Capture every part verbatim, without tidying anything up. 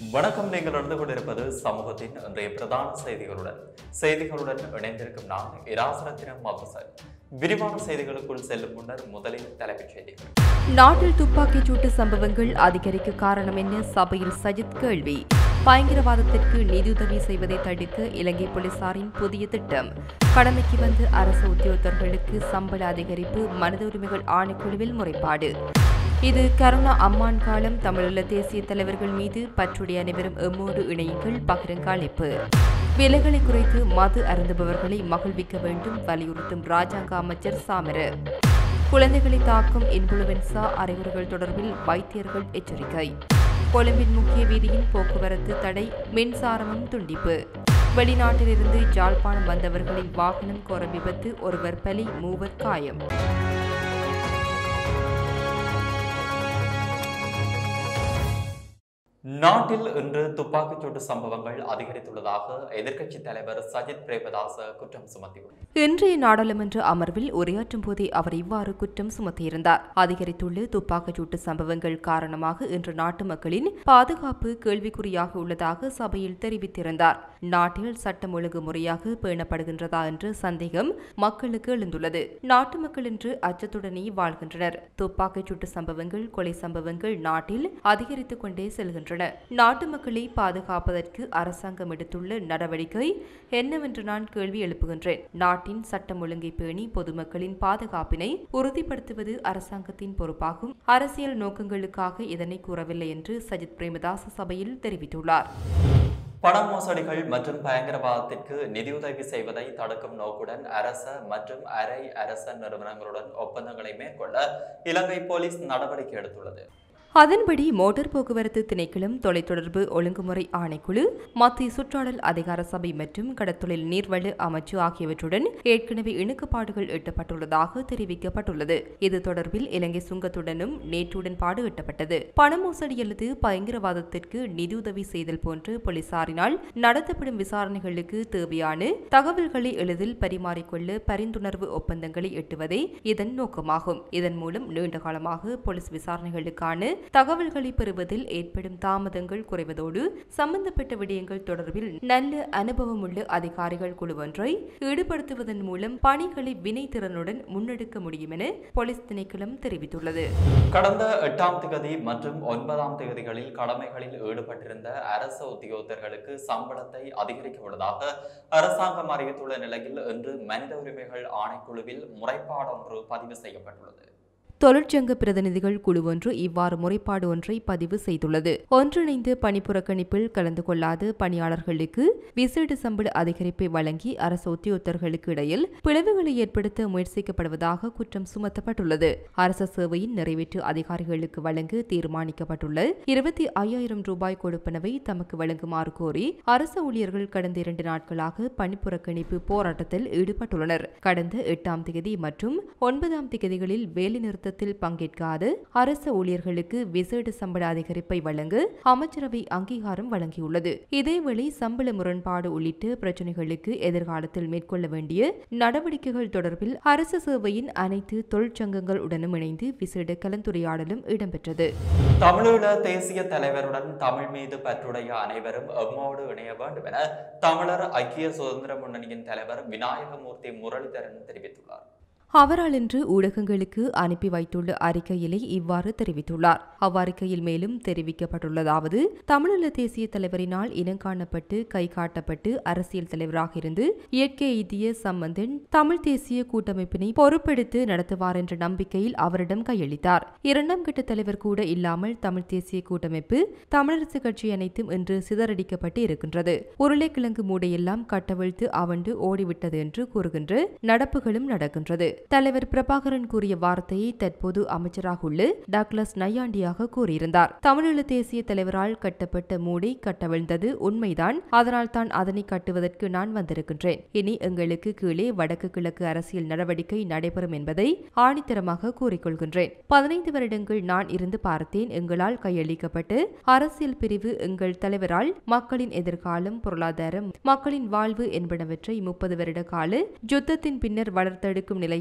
வணக்கம். நீங்கள் நடந்து கொண்டிருப்பது சமூகத்தின் இன்றைய பிரதான செய்திகளுடன் செய்திகளுடன் இணைந்திருக்கும் நான் இராசரத்தினம் அபுசன். விரிவான செய்திகளுக்குள் செல்லும் முன்னர் முதலில் தலைப்புச் செய்திகள். நாட்டில் துப்பாக்கிச் சூட்டு சம்பவங்கள் அதிகரிக்க காரணம் என்ன? சபையில் சஜித் கேள்வி. பயங்கரவாதத்திற்கு நிதியுதவி செய்வதை தடுக்க இலங்கை போலீசாரின் புதிய திட்டம். கடமைக்கு வந்து அரசு உத்தியோகத்தர்களுக்கு சம்பள அதிகரிப்பு. மனித உரிமைகள் ஆணைக்குழுவில் முறைப்பாடு. இது கருணா அம்மான் காலம். தமிழீழ தேசிய தலைவர்கள் மீது பற்றுடைய அனைவரும் எம்மோடு இணையுங்கள். பகிரங்க அழைப்பு. விலைகளை குறைத்து மது அருந்துபவர்களை மகிழ்விக்க வேண்டும் வலியுறுத்தும் ராஜாங்க அமைச்சர் சாமர. குழந்தைகளை தாக்கும் இன்ஃபுளுவென்சா அறிகுறிகள் தொடர்பில் வைத்தியர்கள் எச்சரிக்கை. கொழும்பின் முக்கிய வீதியின் போக்குவரத்து தடை. மின்சாரமும் துண்டிப்பு. வெளிநாட்டிலிருந்து யாழ்ப்பாணம் வந்தவர்களின் வாகனம் கோர விபத்து. ஒருவர் பலி, மூவர் காயம். நாட்டில் இன்று துப்பாக்கிச்சூட்டு சம்பவங்கள் அதிகரித்துள்ளதாக எதிர்க்கட்சித் தலைவர் சஜித் பிரேமதாச குற்றம் சுமத்தியுள்ளார். இன்றைய நாடாளுமன்ற அமர்வில் உரையாற்றும் போதே அவர் இவ்வாறு குற்றம் சுமத்தியிருந்தார். அதிகரித்துள்ள துப்பாக்கிச்சூட்டு சம்பவங்கள் காரணமாக இன்று நாட்டு மக்களின் பாதுகாப்பு கேள்விக்குறியாக உள்ளதாக சபையில் தெரிவித்திருந்தார். நாட்டில் சட்டம் ஒழுங்கு முறையாக பேணப்படுகின்றதா என்ற சந்தேகம் மக்களுக்கு எழுந்துள்ளது. நாட்டு மக்கள் இன்று அச்சத்துடனே வாழ்கின்றனர். துப்பாக்கிச்சூட்டு சம்பவங்கள், கொலை சம்பவங்கள் நாட்டில் அதிகரித்துக் கொண்டே செல்கின்றன. நாட்டு மக்களை பாதுகாப்பதற்கு அரசாங்கம் எடுத்துள்ள நடவடிக்கை என்னவென்று நான் கேள்வி எழுப்புகின்றேன். நாட்டின் சட்டம் ஒழுங்கை பேணி பொதுமக்களின் பாதுகாப்பினை உறுதிப்படுத்துவது அரசாங்கத்தின் பொறுப்பாகும். அரசியல் நோக்கங்களுக்காக இதனை கூறவில்லை என்று சஜித் பிரேமதாச சபையில் தெரிவித்துள்ளார். பண மோசடிகள் மற்றும் பயங்கரவாதத்திற்கு நிதியுதவி செய்வதை தடுக்கும் நோக்குடன் அரச மற்றும் அரை அரச நிறுவனங்களுடன் ஒப்பந்தங்களை மேற்கொள்ள இலங்கை போலீஸ் நடவடிக்கை எடுத்துள்ளது. அதன்படி மோட்டார் போக்குவரத்து திணைக்களம், தொலைத்தொடர்பு ஒழுங்குமுறை ஆணைக்குழு, மத்திய சுற்றாடல் அதிகார சபை மற்றும் கடற்தொழில் நீர்வள அமைச்சு ஆகியவற்றுடன் ஏற்கனவே இணக்கப்பாடுகள் எட்டப்பட்டுள்ளதாக தெரிவிக்கப்பட்டுள்ளது. இது தொடர்பில் இலங்கை சுங்கத்துடனும் நேற்றுடன்பாடு எட்டப்பட்டது. பண மோசடி அல்லது பயங்கரவாதத்திற்கு நிதியுதவி செய்தல் போன்ற போலீசாரினால் நடத்தப்படும் விசாரணைகளுக்கு தேவையான தகவல்களை எளிதில் பரிமாறிக்கொள்ள பரிந்துணர்வு ஒப்பந்தங்களை எட்டுவதே இதன் நோக்கமாகும். இதன் மூலம் நீண்ட காலமாக போலீஸ் விசாரணைகளுக்கான தகவல்களை பெறுவதில் ஏற்படும் தாமதங்கள் குறைவதோடு சம்பந்தப்பட்ட விடயங்கள் தொடர்பில் நல்ல அனுபவம் உள்ள அதிகாரிகள் குழு ஒன்றை ஈடுபடுத்துவதன் மூலம் பணிகளை வினைத்திறனுடன் முன்னெடுக்க முடியும் என போலீஸ் திணைக்களம் தெரிவித்துள்ளது. கடந்த எட்டாம் தேதி மற்றும் ஒன்பதாம் தேதிகளில் கடமைகளில் ஈடுபட்டிருந்த அரசு உத்தியோகத்தர்களுக்கு சம்பளத்தை அதிகரிக்க உள்ளதாக அரசாங்கம் அறிவித்துள்ள நிலையில் இன்று மனித உரிமைகள் ஆணைக்குழுவில் முறைப்பாடு ஒன்று பதிவு செய்யப்பட்டுள்ளது. தொழிற்சங்க பிரதிநிதிகள் குழு ஒன்று இவ்வாறு முறைப்பாடு ஒன்றை பதிவு செய்துள்ளது. ஒன்றிணைந்து பணிப்புறக்கணிப்பில் கலந்து கொள்ளாத பணியாளர்களுக்கு விசேட சம்பள அதிகரிப்பை வழங்கி அரசு உத்தியோகத்தர்களுக்கு இடையில் பிளவுகளை ஏற்படுத்த முயற்சிக்கப்படுவதாக குற்றம் சுமத்தப்பட்டுள்ளது. அரச சேவையின் நிறைவேற்று அதிகாரிகளுக்கு வழங்க தீர்மானிக்கப்பட்டுள்ள இருபத்தி ஐயாயிரம் ரூபாய் கொடுப்பனவை தமக்கு வழங்குமாறு கோரி அரசு ஊழியர்கள் கடந்த இரண்டு நாட்களாக பணிப்புறக்கணிப்பு போராட்டத்தில் ஈடுபட்டுள்ளனர். கடந்த எட்டாம் தேதி மற்றும் ஒன்பதாம் தேதிகளில் வேலைநிறுத்த பங்கேற்காத அரசு ஊழியர்களுக்கு விசேட சம்பள அதிகரிப்பை வழங்க அமைச்சரவை அங்கீகாரம் வழங்கியுள்ளது. இதேவேளை சம்பள முரண்பாடு உள்ளிட்ட பிரச்சினைகளுக்கு எதிர்காலத்தில் மேற்கொள்ள வேண்டிய நடவடிக்கைகள் தொடர்பில் அரசு சேவையின் அனைத்து தொழிற்சங்கங்கள் உடனும் இணைந்து விசேட கலந்துரையாடலும் இடம்பெற்றது. தமிழீழ தேசிய தலைவருடன் தமிழ் மீது பற்றுடைய அனைவரும் எம்மோடு இணைய வேண்டும் என தமிழர் ஐக்கிய சுதந்திர முன்னணியின் தலைவர் விநாயகமூர்த்தி முரளிதரன் தெரிவித்துள்ளார். அவரால் இன்று ஊடகங்களுக்கு அனுப்பி வைத்துள்ள அறிக்கையிலே இவ்வாறு தெரிவித்துள்ளார். அவ்வறிக்கையில் மேலும் தெரிவிக்கப்பட்டுள்ளதாவது: தமிழீழ தேசிய தலைவரினால் இனங்காணப்பட்டு கை காட்டப்பட்டு அரசியல் தலைவராக இருந்து இயற்கை எய்திய சம்பந்தன் தமிழ் தேசிய கூட்டமைப்பினை பொறுப்பெடுத்து நடத்துவார் என்ற நம்பிக்கையில் அவரிடம் கையளித்தார். இரண்டாம் கட்ட தலைவர் கூட இல்லாமல் தமிழ் தேசிய கூட்டமைப்பு, தமிழரசு கட்சி அனைத்தும் இன்று சிதறடிக்கப்பட்டு இருக்கின்றது. உருளைக்கிழங்கு மூடையெல்லாம் கட்டவிழ்த்து அவண்டு ஓடிவிட்டது என்று கூறுகின்ற நடப்புகளும் நடக்கின்றது. தலைவர் பிரபாகரன் கூறிய வார்த்தையை தற்போது அமைச்சராக உள்ள டாக்லஸ் நையாண்டியாக கூறியிருந்தார். தமிழீழ தேசிய தலைவரால் கட்டப்பட்ட மூடி கட்டவிழ்ந்தது உண்மைதான். அதனால் தான் அதனை கட்டுவதற்கு நான் வந்திருக்கின்றேன். இனி எங்களுக்கு கீழே வடக்கு கிழக்கு அரசியல் நடவடிக்கை நடைபெறும் என்பதை ஆணித்தரமாக கூறிக்கொள்கின்றேன். பதினைந்து வருடங்கள் நான் இருந்து பார்த்தேன். எங்களால் கையளிக்கப்பட்டு அரசியல் பிரிவு எங்கள் தலைவரால் மக்களின் எதிர்காலம், பொருளாதாரம், மக்களின் வாழ்வு என்பனவற்றை முப்பது வருட கால யுத்தத்தின் பின்னர் வளர்த்தெடுக்கும் நிலையை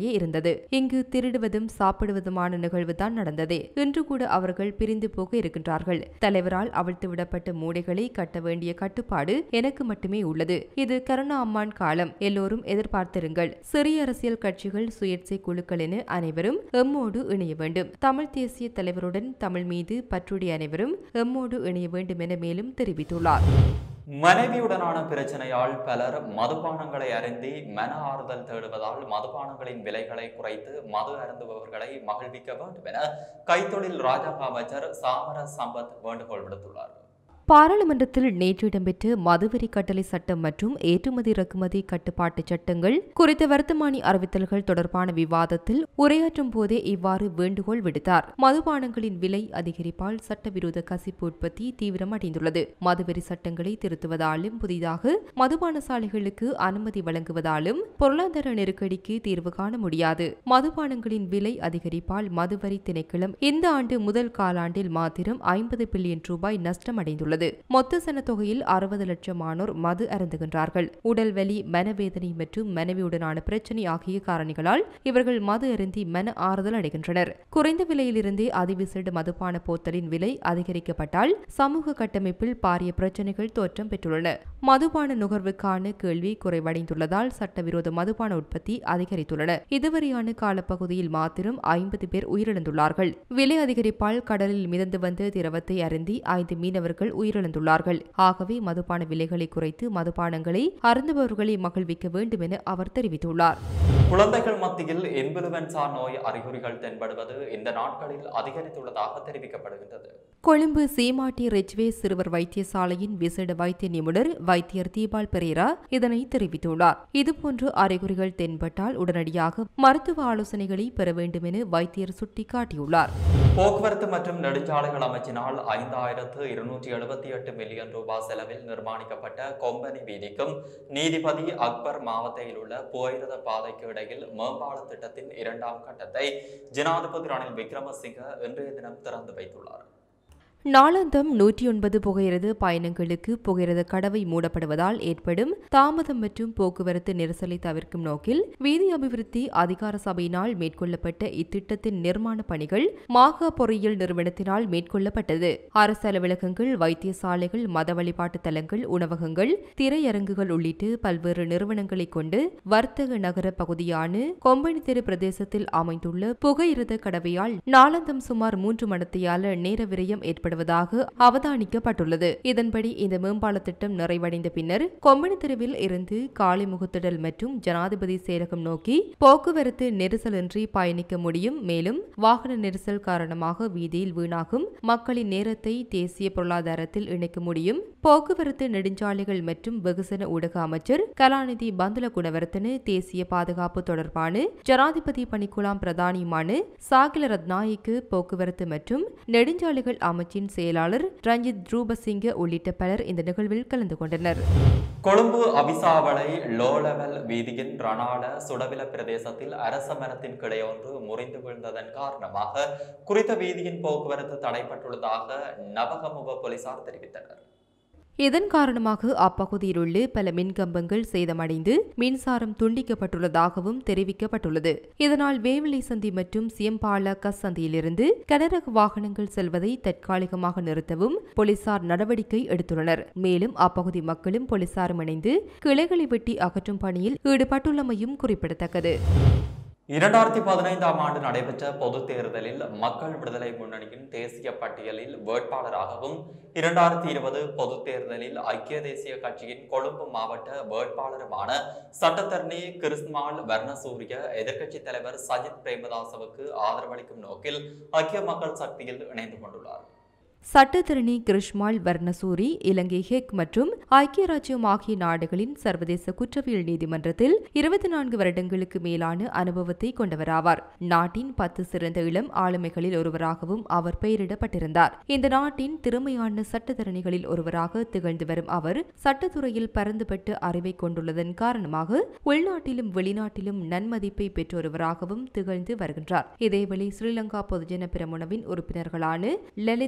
நிலையே இருந்தது. இங்கு திருடுவதும் சாப்பிடுவதுமான நிகழ்வுதான் நடந்தது. இன்று கூட அவர்கள் பிரிந்து போக இருக்கின்றார்கள். தலைவரால் அவிழ்த்து விடப்பட்ட மூடைகளை கட்ட வேண்டிய கட்டுப்பாடு எனக்கு மட்டுமே உள்ளது. இது கருணா அம்மான் காலம். எல்லோரும் எதிர்பார்த்திருங்கள். சிறிய அரசியல் கட்சிகள், சுயேட்சை குழுக்கள் என அனைவரும் எம்மோடு இணைய வேண்டும். தமிழ் தேசிய தலைவருடன் தமிழ் மீது பற்றுடைய அனைவரும் எம்மோடு இணைய வேண்டும் என மேலும் தெரிவித்துள்ளார். மனைவியுடனான பிரச்சனையால் பலர் மதுபானங்களை அருந்தி மன ஆறுதல் தேடுவதால் மதுபானங்களின் விலைகளை குறைத்து மது அருந்துபவர்களை மகிழ்விக்க வேண்டும் என கைத்தொழில் ராஜாங்க அமைச்சர் சாமர சம்பத் வேண்டுகோள் விடுத்துள்ளார். பாராளுமன்றத்தில் நேற்று இடம்பெற்ற மதுவரி கட்டளை சட்டம் மற்றும் ஏற்றுமதி இறக்குமதி கட்டுப்பாட்டு சட்டங்கள் குறித்த வர்த்தமானி அறிவித்தல்கள் தொடர்பான விவாதத்தில் உரையாற்றும் போதே இவ்வாறு வேண்டுகோள் விடுத்தார். மதுபானங்களின் விலை அதிகரிப்பால் சட்டவிரோத கசிப்பு உற்பத்தி தீவிரமடைந்துள்ளது. மதுவரி சட்டங்களை திருத்துவதாலும் புதிதாக மதுபான சாலைகளுக்கு அனுமதி வழங்குவதாலும் பொருளாதார நெருக்கடிக்கு தீர்வு காண முடியாது. மதுபானங்களின் விலை அதிகரிப்பால் மதுவரி திணைக்களம் இந்த ஆண்டு முதல் காலாண்டில் மாத்திரம் ஐம்பது பில்லியன் ரூபாய் நஷ்டமடைந்துள்ளது. மொத்த சனத்தொகையில் அறுபது லட்சமானோர் மது அருந்துகின்றார்கள். உடல்வலி, மனவேதனை மற்றும் மனைவியுடனான பிரச்சனை ஆகிய காரணிகளால் இவர்கள் மது அருந்தி மன ஆறுதல் அடைகின்றனர். குறைந்த விலையிலிருந்தே அதிவிசேட மதுபான போத்தலின் விலை அதிகரிக்கப்பட்டால் சமூக கட்டமைப்பில் பாரிய பிரச்சனைகள் தோற்றம் பெற்றுள்ளன. மதுபான நுகர்வுக்கான கேள்வி குறைவடைந்துள்ளதால் சட்டவிரோத மதுபான உற்பத்தி அதிகரித்துள்ளன. இதுவரையான காலப்பகுதியில் மாத்திரம் ஐம்பது பேர் உயிரிழந்துள்ளார்கள். விலை அதிகரிப்பால் கடலில் மிதந்து வந்த திரவத்தை அருந்தி ஐந்து மீனவர்கள் உயிரிழந்துள்ளார்கள். ஆகவே மதுபான விலைகளை குறைத்து மதுபானங்களை அருந்துபவர்களை மகிழ்விக்க வேண்டும் என அவர் தெரிவித்துள்ளார். குழந்தைகள் மத்தியில் இன்ஃபுளுவென்சா நோய் அறிகுறிகள் தென்படுவது இந்த நாட்களில் அதிகரித்துள்ளதாக தெரிவிக்கப்படுகின்றது. கொழும்பு சீமாட்டி ரிச்வே சிறுவர் வைத்தியசாலையின் விசேட வைத்திய நிபுணர் வைத்தியர் தீபால் பெரேரா இதனை தெரிவித்துள்ளார். இதுபோன்று அறிகுறிகள் தென்பட்டால் உடனடியாக மருத்துவ ஆலோசனைகளை பெற வேண்டும் என வைத்தியர் சுட்டிக்காட்டியுள்ளார். போக்குவரத்து மற்றும் நெடுஞ்சாலைகள் அமைச்சினால் ஐந்தாயிரத்து இருநூற்றி எழுபத்தி எட்டு மில்லியன் ரூபாய் செலவில் நிர்மாணிக்கப்பட்ட கொம்பனி வீதிக்கும் நீதிபதி அக்பர் மாவட்டத்தில் உள்ள புகையிரத பாதைக்கு இடையில் மேம்பால திட்டத்தின் இரண்டாம் கட்டத்தை ஜனாதிபதி ரணில் விக்ரமசிங்க இன்றைய தினம் திறந்து வைத்துள்ளார். நாளாந்தம் நூற்றி ஒன்பது புகையிரத பயணங்களுக்கு புகையிரத கடவை மூடப்படுவதால் ஏற்படும் தாமதம் மற்றும் போக்குவரத்து நெரிசலை தவிர்க்கும் நோக்கில் வீதி அபிவிருத்தி அதிகார சபையினால் மேற்கொள்ளப்பட்ட இத்திட்டத்தின் நிர்மாண பணிகள் மாகா பொறியியல் நிறுவனத்தினால் மேற்கொள்ளப்பட்டது. அரசு அலுவலகங்கள், வைத்தியசாலைகள், மத வழிபாட்டு தலங்கள், உணவகங்கள், திரையரங்குகள் உள்ளிட்ட பல்வேறு நிறுவனங்களை கொண்டு வர்த்தக நகர பகுதியான கொம்பனி தெரு பிரதேசத்தில் அமைந்துள்ள புகையிரத கடவையால் நாளாந்தம் சுமார் மூன்று மணத்தியால நேர விரயம் ஏற்படும் அவதானிக்கப்பட்டுள்ளது. இதன்படி இந்த மேம்பால திட்டம் நிறைவடைந்த பின்னர் கொம்பனி தெருவில் இருந்து காளிமுகத்திடல் மற்றும் ஜனாதிபதி செயலகம் நோக்கி போக்குவரத்து நெரிசலின்றி பயணிக்க முடியும். மேலும் வாகன நெரிசல் காரணமாக வீதியில் வீணாகும் மக்களின் நேரத்தை தேசிய பொருளாதாரத்தில் இணைக்க முடியும். போக்குவரத்து நெடுஞ்சாலைகள் மற்றும் வெகுசன ஊடக அமைச்சர் கலாநிதி பந்துல குணவர்த்தன, தேசிய பாதுகாப்பு தொடர்பான ஜனாதிபதி பணிக்குழாம் பிரதானியுமான சாகில ரத்நாயக்கு, போக்குவரத்து மற்றும் நெடுஞ்சாலைகள் அமைச்சின் செயலாளர் ரஞ்சித் ரூபசிங்க உள்ளிட்ட பலர் இந்த நிகழ்வில் கலந்து கொண்டனர். கொழும்பு அபிசாவளை லோ லெவல் வீதியின் ரணாட சுடவில பிரதேசத்தில் அரச மரத்தின் கிளையொன்று முறிந்து விழுந்ததன் காரணமாக குறித்த வீதியின் போக்குவரத்து தடைப்பட்டுள்ளதாக நவகமுவ போலீசார் தெரிவித்தனர். இதன் காரணமாக அப்பகுதியில் உள்ள பல மின்கம்பங்கள் சேதமடைந்து மின்சாரம் துண்டிக்கப்பட்டுள்ளதாகவும் தெரிவிக்கப்பட்டுள்ளது. இதனால் வேவிலை சந்தி மற்றும் சியம்பால கஸ் சந்தியிலிருந்து கனரக வாகனங்கள் செல்வதை தற்காலிகமாக நிறுத்தவும் போலீசார் நடவடிக்கை எடுத்துள்ளனர். மேலும் அப்பகுதி மக்களும் போலீசாரும் இணைந்து கிளைகளை வெட்டி அகற்றும் பணியில் ஈடுபட்டுள்ளமையும் குறிப்பிடத்தக்கது. இரண்டாயிரத்தி பதினைந்தாம் ஆண்டு நடைபெற்ற பொதுத் தேர்தலில் மக்கள் விடுதலை முன்னணியின் தேசிய பட்டியலில் வேட்பாளராகவும் இரண்டாயிரத்தி இருபது பொதுத் தேர்தலில் ஐக்கிய தேசிய கட்சியின் கொழும்பு மாவட்ட வேட்பாளருமான சட்டத்தரணி கிருஸ்மால் வர்ணசூரிய எதிர்க்கட்சித் தலைவர் சஜித் பிரேமதாசவுக்கு ஆதரவளிக்கும் நோக்கில் ஐக்கிய மக்கள் சக்தியில் இணைந்து கொண்டுள்ளார். சட்டத்தரணி கிருஷ்மால் வர்ணசூரி இலங்கை ஹெக் மற்றும் ஐக்கிய ராஜ்யம் ஆகிய நாடுகளின் சர்வதேச குற்றவியல் நீதிமன்றத்தில் இருபத்தி நான்கு வருடங்களுக்கு மேலான அனுபவத்தை கொண்டவராவார். நாட்டின் பத்து சிறந்த இளம் ஆளுமைகளில் ஒருவராகவும் அவர் பெயரிடப்பட்டிருந்தார். இந்த நாட்டின் திறமையான சட்டத்தரணிகளில் ஒருவராக திகழ்ந்து வரும் அவர் சட்டத்துறையில் பரந்துபட்டு அறிவை கொண்டுள்ளதன் காரணமாக உள்நாட்டிலும் வெளிநாட்டிலும் நன்மதிப்பை பெற்றொருவராகவும் திகழ்ந்து வருகின்றார். இதேவேளை ஸ்ரீலங்கா பொதுஜன பிரமுனவின் உறுப்பினர்களான லலித் எல்லா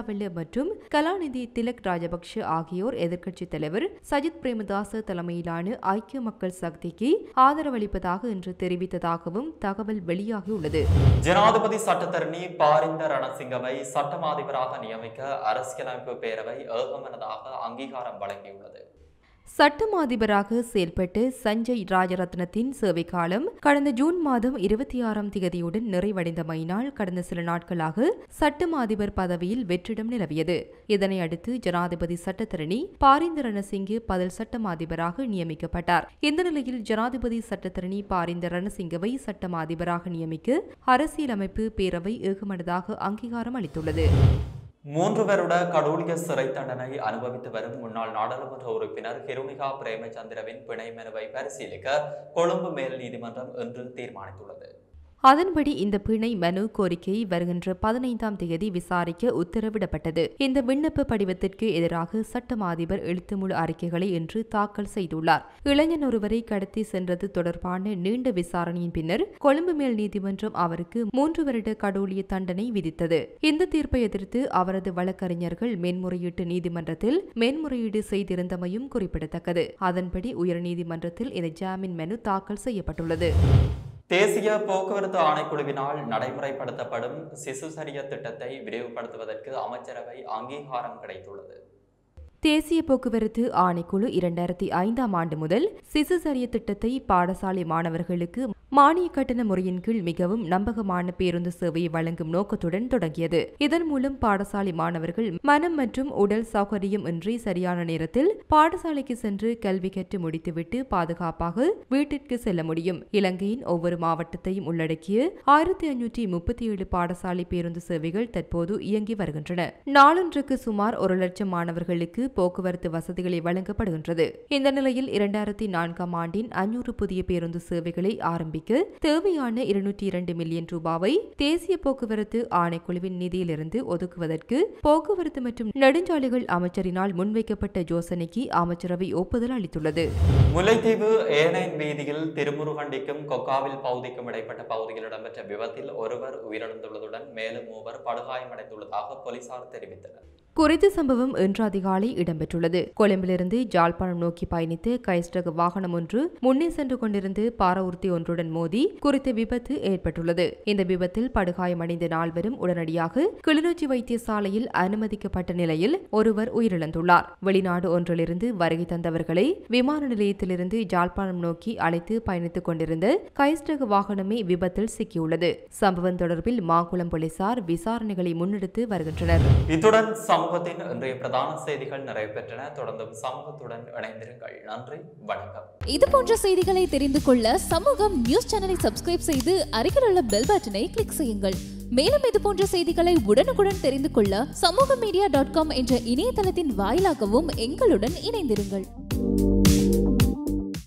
வெல்ல மற்றும் கலாநிதி திலக் ராஜபக்ஷ ஆகியோர் எதிர்க்கட்சித் தலைவர் சஜித் பிரேமதாச தலைமையிலான ஐக்கிய மக்கள் சக்திக்கு ஆதரவளிப்பதாக இன்று தெரிவித்ததாகவும் தகவல் வெளியாகியுள்ளது. ஜனாதிபதி சட்டத்தரணி பாரிந்த ரணசிங்கவை சட்டமா அதிபராக நியமிக்க அரசியலமைப்பு பேரவை ஏகமனதாக அங்கீகாரம் வழங்கியுள்ளது. சட்டம் அதிபராக செயல்பட்டு சஞ்சய் ராஜரத்னத்தின் சேவை காலம் கடந்த ஜூன் மாதம் இருபத்தி ஆறாம் தேதியுடன் நிறைவடைந்தமையினால் கடந்த சில நாட்களாக சட்டம் அதிபர் பதவியில் வெற்றிடம் நிலவியது. இதனை அடுத்து ஜனாதிபதி சட்டத்தரணி பாரிந்த ரணசிங்கே பதில் சட்டம் அதிபராக நியமிக்கப்பட்டார். இந்த நிலையில் ஜனாதிபதி சட்டத்தரணி பாரிந்த ரணசிங்கவை சட்டம் அதிபராக நியமிக்க அரசியலமைப்பு பேரவை ஏகமனதாக அங்கீகாரம் அளித்துள்ளது. மூன்று வருட கடூழிய சிறை தண்டனை அனுபவித்து வரும் முன்னாள் நாடாளுமன்ற உறுப்பினர் ஹிருணிகா பிரேமச்சந்திரவின் பிணை மனுவை பரிசீலிக்க கொழும்பு மேல் நீதிமன்றம் இன்று தீர்மானித்துள்ளது. அதன்படி இந்த பிணை மனு கோரிக்கையை வருகின்ற பதினைந்தாம் தேதி விசாரிக்க உத்தரவிடப்பட்டது. இந்த விண்ணப்ப படிவத்திற்கு எதிராக சட்டம் அதிபர் எழுத்துமுழு அறிக்கைகளை இன்று தாக்கல் செய்துள்ளார். இளைஞன் ஒருவரை கடத்தி சென்றது தொடர்பான நீண்ட விசாரணையின் பின்னர் கொழும்பு மேல் நீதிமன்றம் அவருக்கு மூன்று வருட கடூழிய தண்டனை விதித்தது. இந்த தீர்ப்பை எதிர்த்து அவரது வழக்கறிஞர்கள் மேன்முறையீட்டு நீதிமன்றத்தில் மேன்முறையீடு செய்திருந்தமையும் குறிப்பிடத்தக்கது. அதன்படி உயர்நீதிமன்றத்தில் இந்த ஜாமீன் மனு தாக்கல் செய்யப்பட்டுள்ளது. தேசிய போக்குவரத்து ஆணைக்குழுவினால் நடைமுறைப்படுத்தப்படும் சிசு சரிய திட்டத்தை விரிவுபடுத்துவதற்கு அமைச்சரவை அங்கீகாரம் கிடைத்துள்ளது. தேசிய போக்குவரத்து ஆணைக்குழு இரண்டாயிரத்தி ஐந்தாம் ஆண்டு முதல் சிசு சரிய திட்டத்தை பாடசாலை மாணவர்களுக்கு மானிய கட்டண முறையின் கீழ் மிகவும் நம்பகமான பேருந்து சேவையை வழங்கும் நோக்கத்துடன் தொடங்கியது. இதன் மூலம் பாடசாலை மாணவர்கள் மனம் மற்றும் உடல் சௌகரியம் இன்றி சரியான நேரத்தில் பாடசாலைக்கு சென்று கல்வி கற்று முடித்துவிட்டு பாதுகாப்பாக வீட்டிற்கு செல்ல முடியும். இலங்கையின் ஒவ்வொரு மாவட்டத்தையும் உள்ளடக்கிய ஆயிரத்தி ஐநூற்றி முப்பத்தி ஏழு பாடசாலை பேருந்து சேவைகள் தற்போது இயங்கி வருகின்றன. நாளொன்றுக்கு சுமார் ஒரு லட்சம் மாணவர்களுக்கு போக்குவரத்து வசதிகளை வழங்கப்படுகின்றது. இந்த நிலையில் இரண்டாயிரத்தி நான்காம் ஆண்டின் ஐநூறு புதிய பேருந்து சேவைகளை ஆரம்பிக்க தேவையான இருநூற்றி இரண்டு மில்லியன் ரூபாவை தேசிய போக்குவரத்து ஆணைக்குழுவின் நிதியிலிருந்து ஒதுக்குவதற்கு போக்குவரத்து மற்றும் நெடுஞ்சாலைகள் அமைச்சரினால் முன்வைக்கப்பட்ட யோசனைக்கு அமைச்சரவை ஒப்புதல் அளித்துள்ளது. முல்லைத்தீவு ஏனைன் வீதியில் திருமுருகண்டிக்கும் கொக்காவில் பகுதிக்கும் இடைப்பட்ட பகுதியில் இடம்பெற்ற விபத்தில் ஒருவர் உயிரிழந்துள்ளதுடன் மேலும் மூவர் படுகாயமடைந்துள்ளதாக போலீசார் தெரிவித்தனர். குறித்த சம்பவம் இன்று அதிகாலை இடம்பெற்றுள்ளது. கொழும்பிலிருந்து ஜாழ்ப்பாணம் நோக்கி பயணித்து கைஸ்டக வாகனம் ஒன்று முன்னே சென்று கொண்டிருந்து பாரவூர்தி ஒன்றுடன் மோதி குறித்த விபத்து ஏற்பட்டுள்ளது. இந்த விபத்தில் படுகாயமடைந்த நால்வரும் உடனடியாக கிளிநொச்சி வைத்தியசாலையில் அனுமதிக்கப்பட்ட நிலையில் ஒருவர் உயிரிழந்துள்ளார். வெளிநாடு ஒன்றிலிருந்து வருகை தந்தவர்களை விமான நிலையத்திலிருந்து ஜாழ்ப்பாணம் நோக்கி அழைத்து பயணித்துக் கொண்டிருந்த கைஸ்டக வாகனமே விபத்தில் சிக்கியுள்ளது. சம்பவம் தொடர்பில் மாங்குளம் போலீசார் விசாரணைகளை முன்னெடுத்து வருகின்றனர். இத்துடன் சமூகத்தின் இன்றைய பிரதான செய்திகள் நிறைவு பெற்றன. தொடர்ந்து சமூகத்துடன் இணைந்திருங்கள். நன்றி, வணக்கம். இது போன்ற செய்திகளை தெரிந்து கொள்ள சமூகம் நியூஸ் சேனலை சப்ஸ்கிரைப் செய்து அருகில் உள்ள பெல் பட்டனை கிளிக் செய்யுங்கள். மேலும் இது போன்ற செய்திகளை உடனுக்குடன் தெரிந்து கொள்ள சமூக மீடியா டாட் காம் என்ற இணையதளத்தின் வாயிலாகவும் எங்களுடன் இணைந்திருங்கள்.